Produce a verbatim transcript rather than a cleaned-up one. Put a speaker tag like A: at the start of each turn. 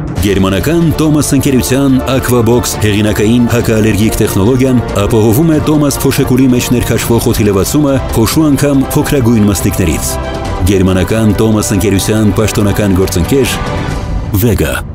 A: Գերմանական Thomas ընկերության Aquabox հեղինակային հակաալերգիկ տեխնոլոգիան ապահովում է Thomas փոշեկուլի մեջ ներքաշվող օդի լվացումը փոշու անգամ փոքրագույն մաստիկներից։ Գերմանական Thomas ընկերության պաշտոնական գործընկեր Vega